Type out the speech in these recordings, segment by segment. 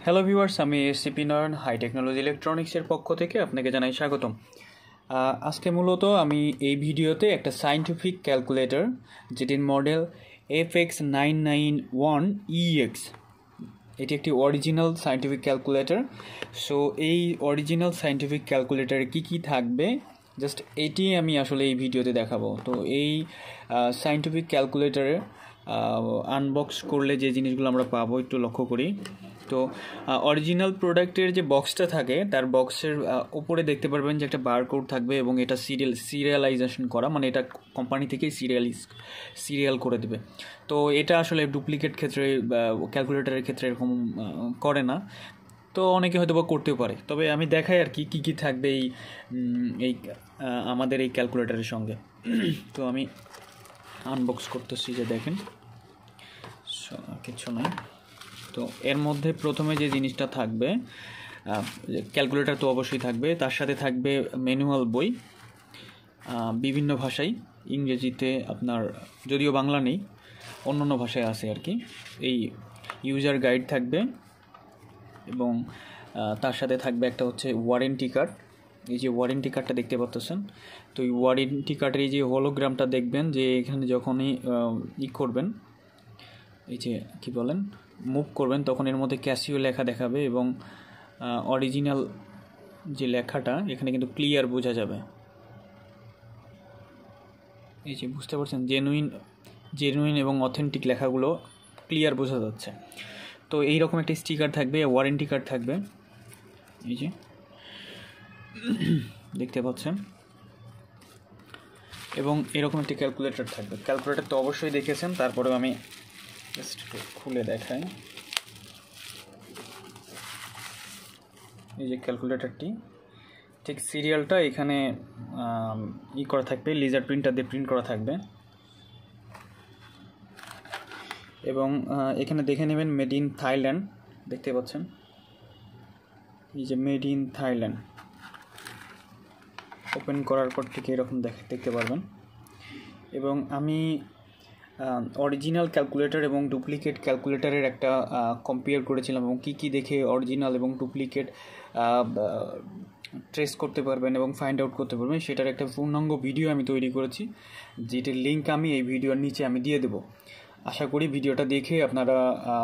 Hello viewers, আমি SCP Nayan high technology ইলেকট্রনিক্সের পক্ষ থেকে আপনাকে জানাই স্বাগতম। আজকে মূলত আমি এই ভিডিওতে একটা সায়েন্টিফিক ক্যালকুলেটর যেটির মডেল fx991ex, এটি একটি অরিজিনাল সায়েন্টিফিক ক্যালকুলেটর। সো এই অরিজিনাল সায়েন্টিফিক ক্যালকুলেটরে কী থাকবে জাস্ট এটি আমি আসলে এই ভিডিওতে দেখাবো। তো এই সায়েন্টিফিক ক্যালকুলেটরে আনবক্স করলে যে জিনিসগুলো আমরা পাবো একটু লক্ষ্য করি। তো অরিজিনাল প্রোডাক্টের যে বক্সটা থাকে তার বক্সের উপরে দেখতে পারবেন যে একটা বারকোড থাকবে এবং এটা সিরিয়ালাইজেশন করা, মানে এটা কোম্পানি থেকেই সিরিয়াল করে দেবে। তো এটা আসলে ডুপ্লিকেট ক্ষেত্রে ক্যালকুলেটরের ক্ষেত্রে এরকম করে না, তো অনেকে হয়তো বা করতেও পারে। তবে আমি দেখাই আর কি কী থাকবে এই আমাদের এই ক্যালকুলেটরের সঙ্গে। তো আমি আনবক্স করতেছি, যে দেখেন কিছু নাই। তো এর মধ্যে প্রথমে যে জিনিসটা থাকবে, ক্যালকুলেটর তো অবশ্যই থাকবে, তার সাথে থাকবে ম্যানুয়াল বই বিভিন্ন ভাষায়, ইংরেজিতে আপনার যদিও বাংলা নেই, অন্য ভাষায় আছে আর কি। এই ইউজার গাইড থাকবে এবং তার সাথে থাকবে একটা হচ্ছে ওয়ারেন্টি কার্ড। এই যে ওয়ারেন্টি কার্ডটা দেখতে পাচ্ছেন, তো এই ওয়ারেন্টি কার্ডের এই যে হলোগ্রামটা দেখবেন যে এখানে যখনই করবেন, এই যে কি বলেন মুভ করবেন, তখন এর মধ্যে ক্যাসিও লেখা দেখাবে এবং অরিজিনাল যে লেখাটা এখানে কিন্তু ক্লিয়ার বোঝা যাবে। এই যে বুঝতে পারছেন, জেনুইন এবং অথেন্টিক লেখাগুলো ক্লিয়ার বোঝা যাচ্ছে। তো এইরকম একটা স্টিকার থাকবে, ওয়ারেন্টি কার্ড থাকবে, এই যে দেখতে পাচ্ছেন, এবং এরকম একটি ক্যালকুলেটর থাকবে। ক্যালকুলেটর তো অবশ্যই দেখেছেন, তারপরেও আমি জাস্ট খুলে দেখাই। এই যে ক্যালকুলেটরটি, ঠিক সিরিয়ালটা এখানে করা থাকবে, লেজার প্রিন্টার দিয়ে প্রিন্ট করা থাকবে। এবং এখানে দেখে নেবেন মেড ইন থাইল্যান্ড, দেখতে পাচ্ছেন এই যে মেড ইন থাইল্যান্ড। ওপেন করার পর ঠিক এরকম দেখতে পারবেন। এবং আমি অরিজিনাল ক্যালকুলেটর এবং ডুপ্লিকেট ক্যালকুলেটরের একটা কম্পেয়ার করেছিলাম এবং কী দেখে অরিজিনাল এবং ডুপ্লিকেট ট্রেস করতে পারবেন এবং ফাইন্ড আউট করতে পারবেন, সেটার একটা পূর্ণাঙ্গ ভিডিও আমি তৈরি করেছি, যেটির লিঙ্ক আমি এই ভিডিওর নিচে আমি দিয়ে দেবো। আশা করি ভিডিওটা দেখে আপনারা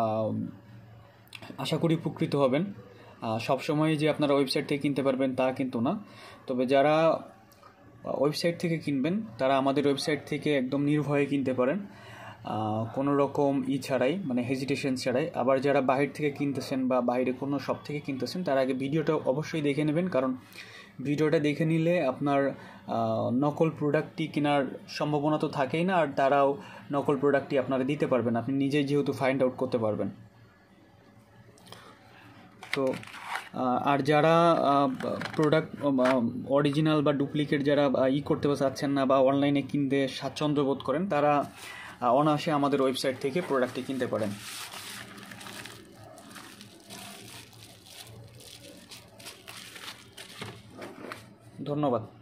উপকৃত হবেন। সবসময় যে আপনারা ওয়েবসাইট থেকে কিনতে পারবেন তা কিন্তু না, তবে যারা ওয়েবসাইট থেকে কিনবেন তারা আমাদের ওয়েবসাইট থেকে একদম নির্ভয়ে কিনতে পারেন, কোনো রকম ছাড়াই, মানে হেজিটেশন ছাড়াই। আবার যারা বাহির থেকে কিনতেছেন বা বাইরে কোনো শপ থেকে কিনতেছেন, তার আগে ভিডিওটা অবশ্যই দেখে নেবেন, কারণ ভিডিওটা দেখে নিলে আপনার নকল প্রোডাক্টটি কেনার সম্ভাবনা তো থাকেই না, আর তারাও নকল প্রোডাক্টটি আপনারা দিতে পারবেন, আপনি নিজেই যেহেতু ফাইন্ড আউট করতে পারবেন। তো আর যারা প্রোডাক্ট অরিজিনাল বা ডুপ্লিকেট যারা করতে চাচ্ছেন না বা অনলাইনে কিনতে স্বাচ্ছন্দ্য বোধ করেন, তারা অনায়াসে আমাদের ওয়েবসাইট থেকে প্রোডাক্টটি কিনতে পারেন। ধন্যবাদ।